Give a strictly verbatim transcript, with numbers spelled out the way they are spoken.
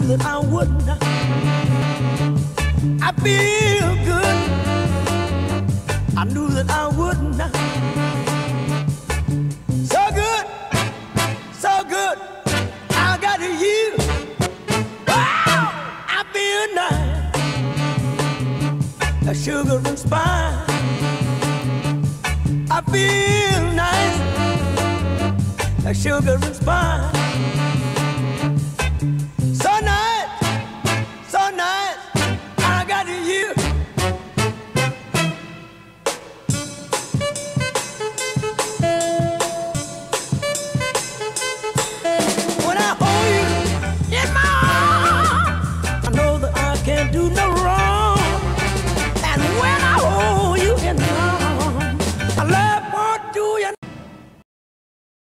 that I would not. I feel good. I knew that I would not. So good, so good. I got you. Wow, I feel nice. A sugar and spice. I feel nice. A sugar and spice.